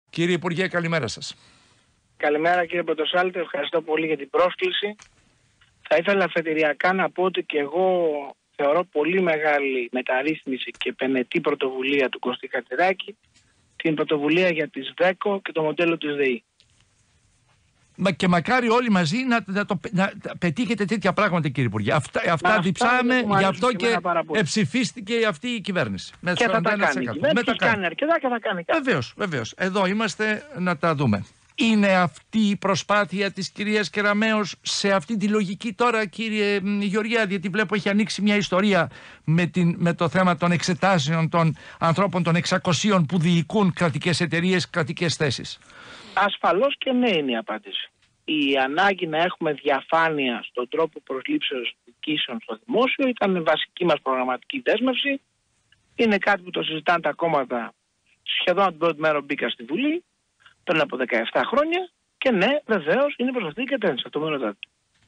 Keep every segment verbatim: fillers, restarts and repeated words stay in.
Κύριε Υπουργέ, καλημέρα σας. Καλημέρα κύριε Πρωτοσάλτη, ευχαριστώ πολύ για την πρόσκληση. Θα ήθελα αφετηριακά να πω ότι και εγώ θεωρώ πολύ μεγάλη μεταρρύθμιση και πενετή πρωτοβουλία του Κωστή Κατσιράκη την πρωτοβουλία για τις ΔΕΚΟ και το μοντέλο της ΔΕΗ. Μα και μακάρι όλοι μαζί να, να, το, να πετύχετε τέτοια πράγματα, κύριε Υπουργέ. Αυτά, αυτά διψάμε, γι' αυτό και εψηφίστηκε αυτή η κυβέρνηση. Με και θα τα κάνει. Με τα κάνει αρκετά και θα κάνει κάτι. Βεβαίως, βεβαίως. Εδώ είμαστε να τα δούμε. Είναι αυτή η προσπάθεια της κυρίας Κεραμέως σε αυτή τη λογική τώρα, κύριε Γεωργιάδη, γιατί βλέπω έχει ανοίξει μια ιστορία με, την, με το θέμα των εξετάσεων των ανθρώπων των εξακοσίων που διοικούν κρατικές εταιρείες, κρατικές θέσεις. Ασφαλώς και ναι είναι η απάντηση. Η ανάγκη να έχουμε διαφάνεια στον τρόπο προσλήψεως διοικήσεων στο δημόσιο ήταν βασική μας προγραμματική δέσμευση. Είναι κάτι που το συζητάνε τα κόμματα σχεδόν την πρώτη μέρα μπήκα στη Βουλή, πριν από δεκαεπτά χρόνια, και ναι, βεβαίως είναι προς αυτή την κατεύθυνση. Αυτό με ρωτάτε.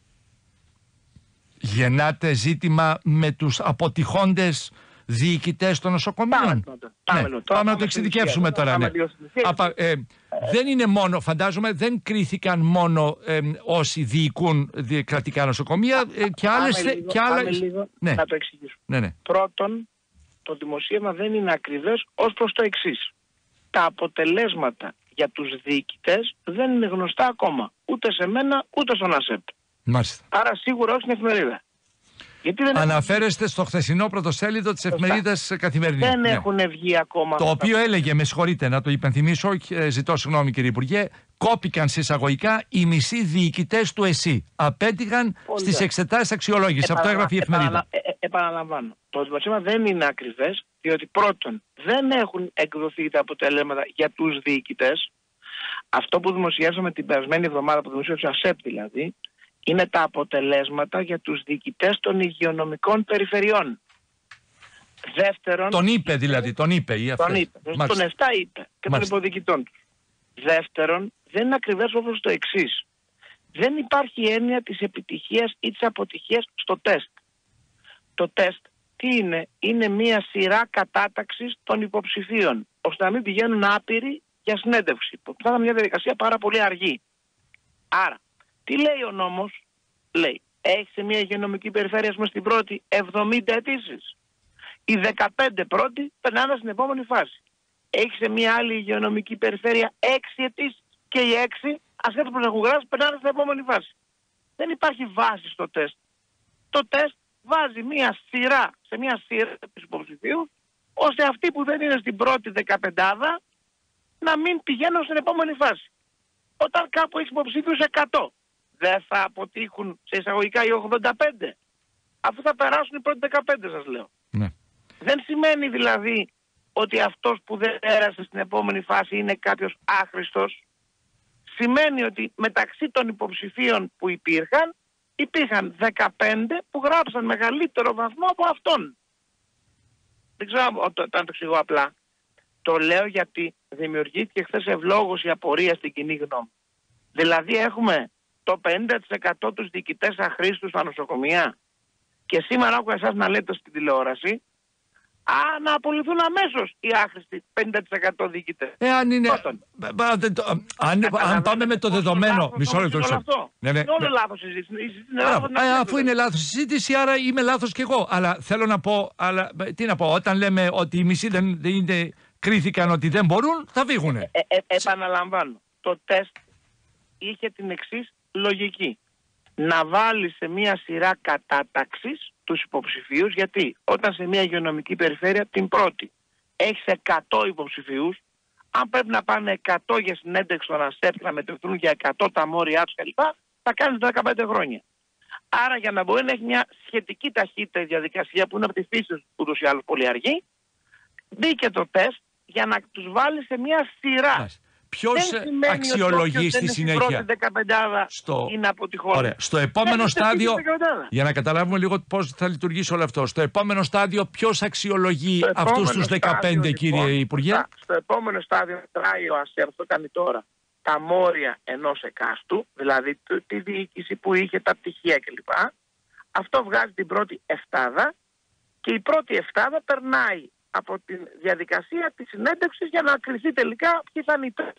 Γεννάτε ζήτημα με τους αποτυχώντες διοικητές των νοσοκομείων. Πάμε, πάμε, ναι. πάμε, πάμε να το εξειδικεύσουμε τώρα. Ναι. Απα, ε, δεν είναι μόνο, φαντάζομαι, δεν κρίθηκαν μόνο ε, όσοι διοικούν κρατικά νοσοκομεία ε, και άλλες... Πάμε λίγο, και άλλα... πάμε λίγο ναι. να το εξηγήσουμε. Ναι, ναι. Πρώτον, το δημοσίευμα δεν είναι ακριβές ως προς το εξής. Τα αποτελέσματα για τους διοικητές δεν είναι γνωστά ακόμα. Ούτε σε μένα, ούτε στον ΑΣΕΠ. Μάλιστα. Άρα σίγουρα όχι στην εφημερίδα. Γιατί δεν αναφέρεστε στο χθεσινό πρωτοσέλιδο της εφημερίδας Καθημερινή. Δεν ναι. έχουν βγει ακόμα. Το οποίο έλεγε, με συγχωρείτε να το υπενθυμίσω, ζητώ συγγνώμη κύριε Υπουργέ, κόπηκαν σε εισαγωγικά οι μισοί διοικητές του ΕΣΥ. Απέτυχαν στις εξετάσεις αξιολόγησης. Αυτό έγραφε η εφημερίδα. Επαναλα... Ε, ε, επαναλαμβάνω. Το δημοσίευμα δεν είναι ακριβές, διότι πρώτον δεν έχουν εκδοθεί τα αποτελέσματα για τους διοικητές. Αυτό που δημοσιεύσαμε την περασμένη εβδομάδα, που δημοσίευσε ο ΑΣΕΠ δηλαδή, είναι τα αποτελέσματα για τους διοικητές των υγειονομικών περιφερειών. Δεύτερον... Τον είπε δηλαδή, τον είπε ή αυτές. Τον είπε, τον εφτά είπε και των υποδιοικητών του. Δεύτερον, δεν είναι ακριβές όπως το εξής. Δεν υπάρχει έννοια της επιτυχίας ή της αποτυχίας στο τεστ. Το τεστ τι είναι? Είναι μια σειρά κατάταξης των υποψηφίων, ώστε να μην πηγαίνουν άπειροι για συνέντευξη. Που θα ήταν μια διαδικασία πάρα πολύ αργή. Άρα, τι λέει ο νόμος? Λέει, έχει σε μια υγειονομική περιφέρεια, πούμε, στην πρώτη εβδομήντα αιτήσεις. Οι δεκαπέντε πρώτοι περνάνε στην επόμενη φάση. Έχει σε μια άλλη υγειονομική περιφέρεια έξι αιτήσεις. Και οι έξι, ασχέτως που έχουν γράψει, περνάνε στην επόμενη φάση. Δεν υπάρχει βάση στο τεστ. Το τεστ βάζει μια σειρά, σε μια σειρά της υποψηφίου, ώστε αυτοί που δεν είναι στην πρώτη δεκαπεντάδα να μην πηγαίνουν στην επόμενη φάση. Όταν κάπου έχει υποψήφιους εκατό, δεν θα αποτύχουν σε εισαγωγικά οι ογδόντα πέντε, αφού θα περάσουν οι πρώτοι δεκαπέντε, σας λέω. Ναι. Δεν σημαίνει δηλαδή ότι αυτός που δεν πέρασε στην επόμενη φάση είναι κάποιος άχρηστος. Σημαίνει ότι μεταξύ των υποψηφίων που υπήρχαν, υπήρχαν δεκαπέντε που γράψαν μεγαλύτερο βαθμό από αυτόν. Δεν ξέρω αν το, το εξηγώ απλά. Το λέω γιατί δημιουργήθηκε χθες ευλόγως η απορία στην κοινή γνώμη. Δηλαδή έχουμε το πενήντα τοις εκατό τους διοικητές αχρήστους στα νοσοκομεία, και σήμερα άκουγα εσάς να λέτε στην τηλεόραση, α, να απολυθούν αμέσως οι άχρηστοι πενήντα τοις εκατό διοικητές. Ε, αν είναι... Αν, αν πάμε με το δεδομένο... Μισό λεπτό. Είναι όλο λάθος συζήτηση. Αφού είναι λάθος συζήτηση, άρα είμαι λάθος κι εγώ. Αλλά θέλω να πω, αλλά, τι να πω, όταν λέμε ότι οι μισοί δεν είναι, κρίθηκαν ότι δεν μπορούν, θα φύγουνε. Ε, ε, επαναλαμβάνω. Το τεστ είχε την εξής λογική. Να βάλει σε μια σειρά κατάταξης τους υποψηφίους, γιατί όταν σε μια υγειονομική περιφέρεια την πρώτη έχεις εκατό υποψηφίους, αν πρέπει να πάνε εκατό για συνέντευξη στον ΑΣΕΠ, να μετρηθούν για εκατό τα μόρια τους κλπ, θα κάνεις δεκαπέντε χρόνια. Άρα για να μπορεί να έχει μια σχετική ταχύτητα η διαδικασία, που είναι από τη φύση ούτως ή άλλως πολύ αργή, μπήκε το τεστ για να τους βάλει σε μια σειρά. Ποιος αξιολογεί στη συνέχεια? Στο... είναι Ωραία. Στο επόμενο στάδιο, για να καταλάβουμε λίγο πώς θα λειτουργήσει όλο αυτό, στο επόμενο στάδιο ποιος αξιολογεί αυτούς τους δεκαπέντε, στάδιο, κύριε λοιπόν, Υπουργέ? Στο επόμενο στάδιο τράει ο ΑΣΕΡ, αυτό κάνει τώρα, τα μόρια ενός εκάστου, δηλαδή τη διοίκηση που είχε, τα πτυχία κλπ. Αυτό βγάζει την πρώτη εφτάδα και η πρώτη εφτάδα περνάει από τη διαδικασία της συνέντευξης για να κριθεί τελικά ποιοι θα είναι οι τρεις.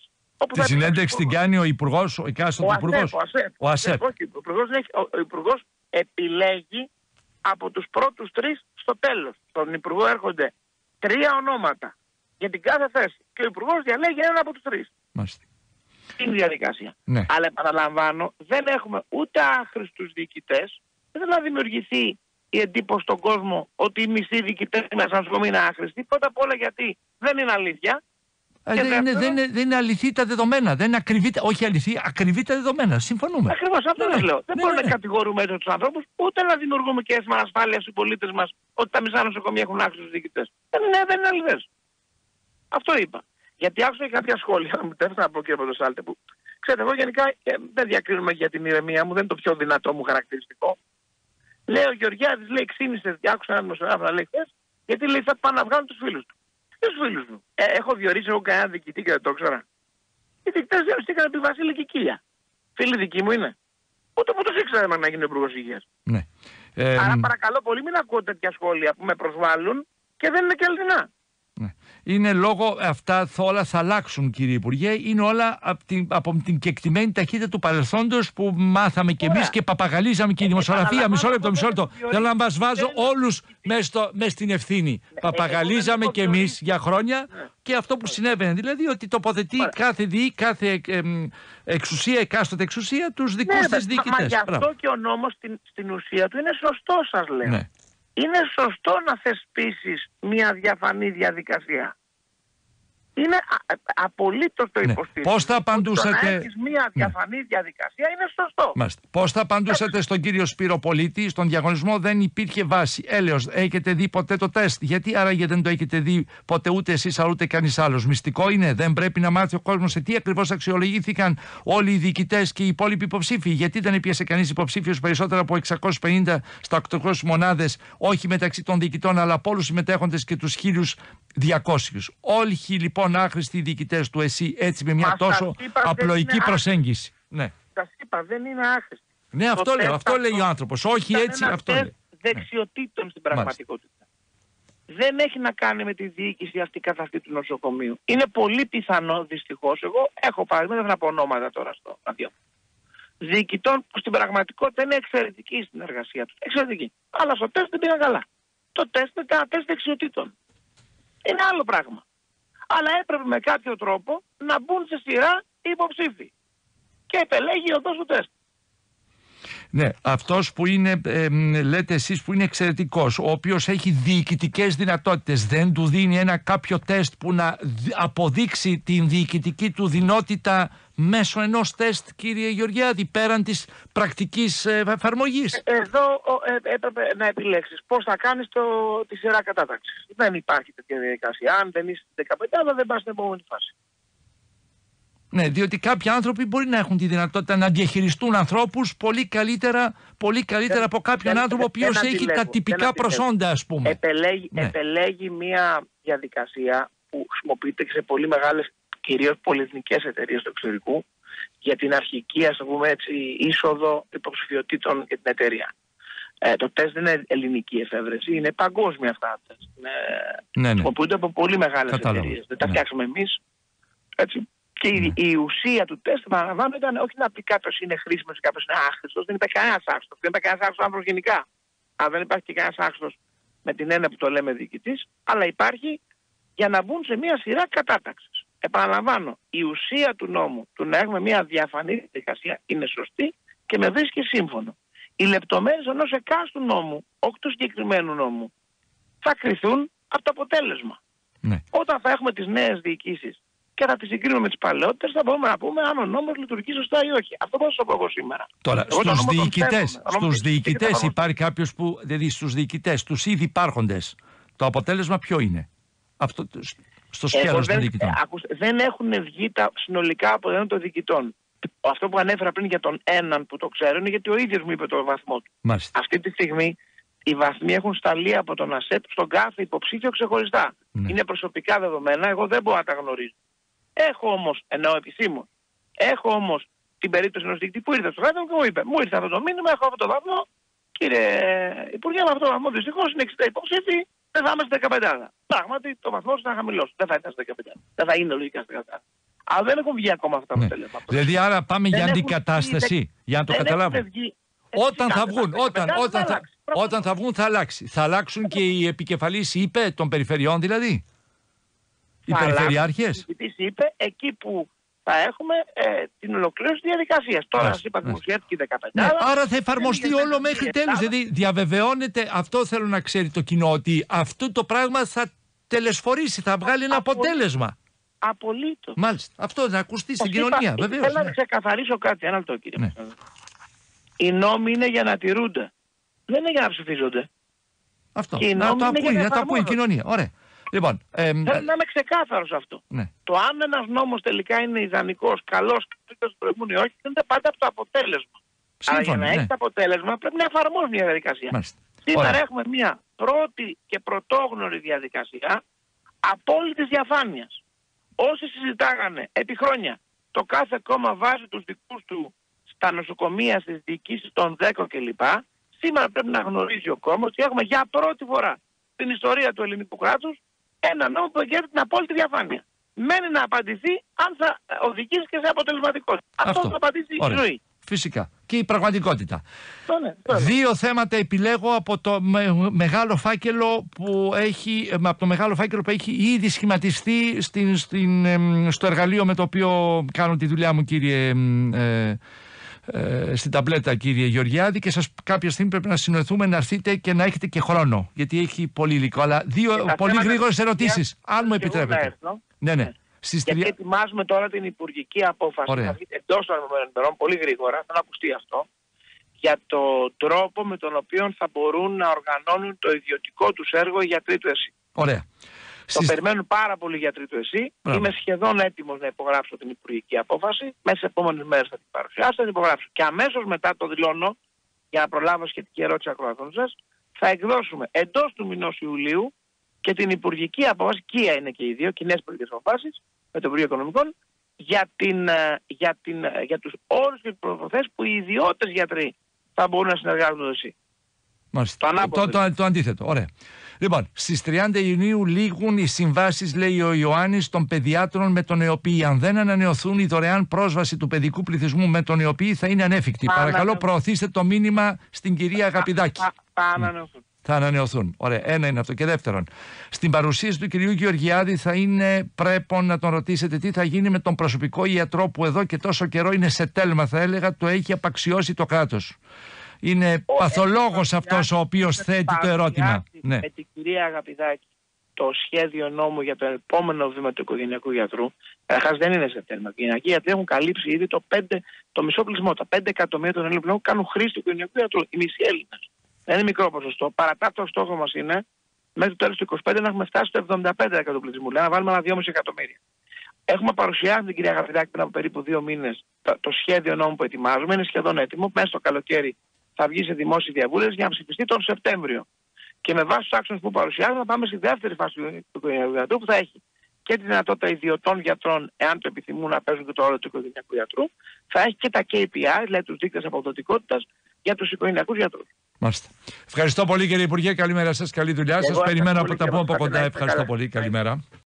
Τη συνέντευξη την κάνει ο Υπουργός, ο εκάστοτε Υπουργός. Ο ΑΣΕΠ. Ο ΑΣΕΠ. Ο Υπουργός επιλέγει από τους πρώτους τρεις στο τέλος. Στον Υπουργό έρχονται τρία ονόματα για την κάθε θέση. Και ο Υπουργός διαλέγει έναν από τους τρεις. Μάλιστα. Είναι η διαδικασία. Ναι. Αλλά επαναλαμβάνω, δεν έχουμε ούτε άχρηστους διοικητές. Δεν θα δημιουργηθεί η εντύπωση στον κόσμο ότι οι μισοί διοικητές μέσα στο νοσοκομείο είναι άχρηστοι. Πρώτα απ' όλα γιατί δεν είναι αλήθεια. Ε, δεν, είναι, δεν, είναι, δεν είναι αληθή τα δεδομένα. Δεν είναι ακριβή, όχι αληθή, ακριβή τα δεδομένα. Συμφωνούμε. Ακριβώς αυτό ναι, ναι, λέω. Ναι, δεν ναι, μπορούμε ναι. να κατηγορούμε έτσι τους ανθρώπους, ούτε να δημιουργούμε και αίσθημα ασφάλεια στους πολίτες μας ότι τα μισά νοσοκομεία έχουν άχρηστους διοικητές. Δεν είναι, δεν είναι αληθές. Αυτό είπα. Γιατί άκουσα και κάποια σχόλια, να μου τέφτει να πω κύριε Πρωτοσάλτε, που ξέρετε, εγώ γενικά ε, δεν διακρίνουμε για την ηρεμία μου, δεν είναι το πιο δυνατό μου χαρακτηριστικό. Λέει ο Γεωργιάδης, λέει, ξύνησε, άκουσα έναν δημοσιογράφο να λέει χθες, γιατί λέει θα πάνε να βγάλουν τους φίλους του. Ποιους φίλους μου. Ε, έχω διορίσει εγώ κανένα διοικητή και δεν το ήξερα. Οι διοικητές διοριστήκαν επί Βασίλη Κίλια. Φίλοι δικοί μου είναι. Ούτε που τους ήξερα να γίνει ο Υπουργός Υγείας. Ναι. Ε, Άρα παρακαλώ πολύ μην ακούω τέτοια σχόλια που με προσβάλλουν και δεν είναι και αληθινά. Ναι. Είναι λόγω αυτά όλα θα αλλάξουν, κύριε Υπουργέ. Είναι όλα από την, από την κεκτημένη ταχύτητα του παρελθόντος που μάθαμε κι εμείς και παπαγαλίζαμε και η δημοσιογραφία. Μισό λεπτό, μισό λεπτό. Θέλω να μας βάζω όλους μέσα στην ευθύνη. Παπαγαλίζαμε κι εμείς για χρόνια και αυτό που συνέβαινε. Δηλαδή ότι τοποθετεί κάθε διή, κάθε εξουσία, εκάστοτε εξουσία, τους δικούς της διοικητές. Μα γι' αυτό και ο νόμος στην, στην ουσία του είναι σωστό, σας λέω. Ναι. Είναι σωστό να θεσπίσεις μια διαφανή διαδικασία. Είναι απολύτως το υποστήριξο. Πώς θα απαντούσατε... Να έχεις μια διαφανή ναι. διαδικασία είναι σωστό. Μάλιστα. Πώς θα απαντούσατε στον κύριο Σπύρο Πολίτη, στον διαγωνισμό δεν υπήρχε βάση. Έλεος, έχετε δει ποτέ το τεστ? Γιατί άραγε δεν το έχετε δει ποτέ ούτε εσείς ούτε κανείς άλλος? Μυστικό είναι, δεν πρέπει να μάθει ο κόσμος σε τι ακριβώς αξιολογήθηκαν όλοι οι διοικητές και οι υπόλοιποι υποψήφοι? Γιατί δεν έπιασε κανείς υποψήφιος περισσότερο από εξακόσιες πενήντα στα οκτακόσιες μονάδες, όχι μεταξύ των διοικητών, αλλά από όλους τους συμμετέχοντες και τους χίλιους διακόσιους? Όλοι λοιπόν άχρηστοι διοικητές του ΕΣΥ, έτσι με μια Μα τόσο απλοϊκή προσέγγιση. Ναι. Σας είπα, δεν είναι άχρηστη. Ναι, αυτό το λέω, αυτό λέει ο άνθρωπος. Όχι έτσι, αυτό λέει. Δεξιοτήτων ναι. στην πραγματικότητα. Μάλιστα. Δεν έχει να κάνει με τη διοίκηση αυτή καθ' αυτή του νοσοκομείου. Είναι πολύ πιθανό, δυστυχώς, εγώ έχω παραδείγματα, δεν θα πω ονόματα τώρα στο ραδιόφωνο, διοικητών που στην πραγματικότητα είναι εξαιρετική στην εργασία τους. Εξαιρετική. Αλλά στο τεστ δεν πήγαν καλά. Το τεστ είναι ένα τεστ δεξιοτήτων. Είναι άλλο πράγμα. Αλλά έπρεπε με κάποιο τρόπο να μπουν σε σειρά οι υποψήφοι. Και επελέγει οδός του τεστ. Ναι, αυτός που είναι, ε, λέτε εσείς, που είναι εξαιρετικός, ο οποίος έχει διοικητικές δυνατότητες, δεν του δίνει ένα κάποιο τεστ που να αποδείξει την διοικητική του δυνότητα μέσω ενός τεστ, κύριε Γεωργιάδη, πέραν της πρακτικής εφαρμογής? Εδώ ε, έπρεπε να επιλέξεις πώς θα κάνεις το, τη σειρά κατάταξης. Δεν υπάρχει τέτοια διαδικασία. Αν δεν είσαι στην δεκαπέντε, αλλά δεν πας στην επόμενη φάση. Ναι, διότι κάποιοι άνθρωποι μπορεί να έχουν τη δυνατότητα να διαχειριστούν ανθρώπους πολύ καλύτερα, πολύ καλύτερα δεν, από κάποιον δεν, άνθρωπο ο οποίος έχει αντιλέγω, τα τυπικά προσόντα, ας πούμε. Επελέγει, ναι. επελέγει μια διαδικασία που χρησιμοποιείται και σε πολύ μεγάλες, κυρίως πολυεθνικές εταιρείες του εξωτερικού, για την αρχική, ας το πούμε έτσι, είσοδο υποψηφιωτήτων για την εταιρεία. Ε, το τεστ δεν είναι ελληνική εφεύρεση, είναι παγκόσμια αυτά. Ναι, ναι. Χρησιμοποιούνται από πολύ μεγάλες εταιρείες. Δεν τα ναι. φτιάξουμε εμείς. Έτσι. Και η, mm. η ουσία του τεστ, παραλαμβάνω, ήταν όχι να πει κάποιος είναι χρήσιμος ή κάποιος είναι άχρηστος. Δεν υπάρχει κανένας άχρηστος. Δεν υπάρχει κανένας άχρηστος άνθρωπος γενικά. Αλλά δεν υπάρχει και κανένας άχρηστος με την έννοια που το λέμε διοικητής. Αλλά υπάρχει για να μπουν σε μια σειρά κατάταξης. Επαναλαμβάνω, η ουσία του νόμου, του να έχουμε μια διαφανή διαδικασία, είναι σωστή και με βρίσκει σύμφωνο. Οι λεπτομέρειες ενός εκάστου νόμου, όχι του συγκεκριμένου νόμου, θα κριθούν από το αποτέλεσμα. Ναι. Όταν θα έχουμε τις νέες διοικήσεις και θα τις συγκρίνουμε με τις παλαιότητες, θα μπορούμε να πούμε αν ο νόμος λειτουργεί σωστά ή όχι. Αυτό μπορώ να σας πω εγώ σήμερα. Τώρα, εγώ στους διοικητές, στους διοικητές υπάρχει κάποιος που, δηλαδή στους διοικητές, τους ήδη υπάρχοντες, το αποτέλεσμα ποιο είναι? Αυτό, στο σκέλος των διοικητών. Ε, ακούς, δεν έχουν βγει τα συνολικά αποτελέσματα των διοικητών. Αυτό που ανέφερα πριν για τον έναν που το ξέρω είναι γιατί ο ίδιος μου είπε το βαθμό του. Μάλιστα. Αυτή τη στιγμή οι βαθμοί έχουν σταλεί από τον ΑΣΕΠ στον κάθε υποψήφιο ξεχωριστά. Ναι. Είναι προσωπικά δεδομένα, εγώ δεν μπορώ να τα γνωρίζω. Έχω όμως, εννοώ επισήμως, έχω όμως την περίπτωση ενός διοικητή που ήρθε στο γράφημα και μου είπε: μου ήρθε αυτό το μήνυμα, έχω αυτό το βαθμό. Κύριε Υπουργέ, με αυτό το βαθμό δυστυχώς είναι εξήντα υποψήφοι, δεν θα είμαστε δεκαπέντε. Πράγματι, το βαθμό θα είναι χαμηλός. Δεν θα ήταν στα δεκαπέντε. Δεν θα είναι λογικά στα δεκαπέντε. Αλλά δεν έχουν βγει ακόμα αυτά τα ναι. αποτελέσματα. Δηλαδή, άρα πάμε δεν για αντικατάσταση, βγει, για να το καταλάβω. Όταν θα βγουν, όταν, όταν, θα, όταν θα βγουν θα αλλάξει. Θα αλλάξουν και οι επικεφαλείς, είπε, των περιφερειών δηλαδή. Οι περιφερειάρχες. είπε εκεί που θα έχουμε ε, την ολοκλήρωση της διαδικασίας. Τώρα σας είπα δημοσιεύτηκε η δεκαπέντε. Ναι, άρα θα εφαρμοστεί όλο μέχρι τέλους. Δηλαδή διαβεβαιώνεται, αυτό θέλω να ξέρει το κοινό, ότι αυτό το πράγμα θα τελεσφορήσει, θα βγάλει ένα Απολύτως. αποτέλεσμα. Απολύτως. Μάλιστα. Αυτό να ακουστεί στην κοινωνία. Βεβαίως. Θέλω ναι. να ξεκαθαρίσω κάτι. Ένα λεπτό, κύριε. Ναι. Οι νόμοι είναι για να τηρούνται. Δεν είναι για να ψηφίζονται. Αυτό. Να το ακούει, να το ακούει η κοινωνία. Ωραία. Λοιπόν, ε, Θέλω να είμαι ξεκάθαρος αυτό. Ναι. Το αν ένας νόμος τελικά είναι ιδανικός, καλός, καλός προηγούμενο ή όχι, είναι πάντα από το αποτέλεσμα. Σύμφωνα, αλλά για να ναι. έχει το αποτέλεσμα πρέπει να εφαρμόζει μια διαδικασία. Μάλιστα. Σήμερα Ωραία. έχουμε μια πρώτη και πρωτόγνωρη διαδικασία απόλυτης διαφάνειας. Όσοι συζητάγανε επί χρόνια το κάθε κόμμα βάζει τους δικούς του στα νοσοκομεία, στις διοικήσεις των ΔΕΚΟ κλπ. Σήμερα πρέπει να γνωρίζει ο κόμμα ότι έχουμε για πρώτη φορά στην ιστορία του ελληνικού κράτους ένα νόμο που εγγυάται την απόλυτη διαφάνεια. Μένει να απαντηθεί αν θα οδηγήσει και σε αποτελεσματικότητα. Αυτό, Αυτό θα απαντήσει η ζωή. Φυσικά. Και η πραγματικότητα. Το ναι, το Δύο θέματα επιλέγω από το με, μεγάλο φάκελο που έχει, από το μεγάλο φάκελο που έχει ήδη σχηματιστεί στην, στην, στο εργαλείο με το οποίο κάνω τη δουλειά μου, κύριε ε, ε, στην ταμπλέτα, κύριε Γεωργιάδη, και σας κάποια στιγμή πρέπει να συνοηθούμε να έρθετε και να έχετε και χρόνο, γιατί έχει πολύ υλικό. Αλλά δύο πολύ γρήγορες ερωτήσεις, αν μου επιτρέπετε. Ναι, ναι. Στις γιατί τρία... ετοιμάζουμε τώρα την υπουργική απόφαση εντός των ημερών, πολύ γρήγορα, θα ακουστεί αυτό, για το τρόπο με τον οποίο θα μπορούν να οργανώνουν το ιδιωτικό τους έργο οι γιατροί του ΕΣΥ. Ωραία. Το Στις... περιμένουν πάρα πολύ οι γιατροί του ΕΣΥ. Μπράβο. Είμαι σχεδόν έτοιμος να υπογράψω την υπουργική απόφαση. Μέσα στις επόμενες μέρες θα την παρουσιάσω, θα την υπογράψω. Και αμέσως μετά το δηλώνω, για να προλάβω σχετική ερώτηση ακροατών σας, θα εκδώσουμε εντός του μηνός Ιουλίου και την υπουργική απόφαση, κία είναι και οι δύο, κοινές υπουργικές αποφάσεις, με το Υπουργείο Οικονομικών, για, την, για, την, για τους όρους και τις προϋποθέσεις που οι ιδιώτες γιατροί θα μπορούν να συνεργάζονται με το ΕΣΥ. Το, το, το, το αντίθετο. Ωραία. Λοιπόν, στις τριάντα Ιουνίου λήγουν οι συμβάσεις, λέει ο Ιωάννης, των παιδιάτρων με τον ΕΟΠΗ. Αν δεν ανανεωθούν, η δωρεάν πρόσβαση του παιδικού πληθυσμού με τον ΕΟΠΗ θα είναι ανέφικτη. Θα Παρακαλώ, ανανεωθούν. Προωθήστε το μήνυμα στην κυρία Αγαπηδάκη. Θα, θα, θα ανανεωθούν. Θα ανανεωθούν. Ωραία. Ένα είναι αυτό. Και δεύτερον, στην παρουσίαση του κυρίου Γεωργιάδη θα είναι πρέπει να τον ρωτήσετε τι θα γίνει με τον προσωπικό ιατρό που εδώ και τόσο καιρό είναι σε τέλμα, θα έλεγα, το έχει απαξιώσει το κράτος. Είναι ο παθολόγος αυτός ο οποίος θέτει το ερώτημα. Ναι. Με την κυρία Αγαπηδάκη το σχέδιο νόμου για το επόμενο βήμα του οικογενειακού γιατρού, καταρχάς δεν είναι σε τέλμα. Οι οικογενειακοί γιατροί έχουν καλύψει ήδη το, πέντε, το μισό πληθυσμό. Τα πέντε εκατομμύρια των Ελλήνων κάνουν χρήση του οικογενειακού γιατρού. Οι μισοί Έλληνες. Δεν είναι μικρό ποσοστό. Παρατά το στόχο μας είναι μέχρι το τέλος του είκοσι πέντε να έχουμε φτάσει στο εβδομήντα πέντε τοις εκατό του πληθυσμού. Δηλαδή να βάλουμε ένα δυόμισι εκατομμύρια. Έχουμε παρουσιάσει την κυρία Αγαπηδάκη πριν από περίπου δύο μήνες το, το σχέδιο νόμου που ετοιμάζουμε. Είναι σχεδόν έτοιμο. Μέσα στο καλοκαίρι θα βγει σε δημόσια διαβούλευση για να ψηφιστεί τον Σεπτέμβριο. Και με βάση τους άξονες που παρουσιάζουμε θα πάμε στη δεύτερη φάση του οικογενειακού γιατρού που θα έχει και τη δυνατότητα ιδιωτών γιατρών, εάν το επιθυμούν να παίζουν και το ρόλο του οικογενειακού γιατρού, θα έχει και τα κέι πι άι, δηλαδή τους δείκτες αποδοτικότητας για τους οικογενειακούς γιατρούς. Μάλιστα. Ευχαριστώ πολύ, κύριε Υπουργέ. Καλημέρα σας, καλή δουλειά σας. Περιμένω από τα πούμε από κοντά. Ευχαριστώ πολύ. Καλημέρα.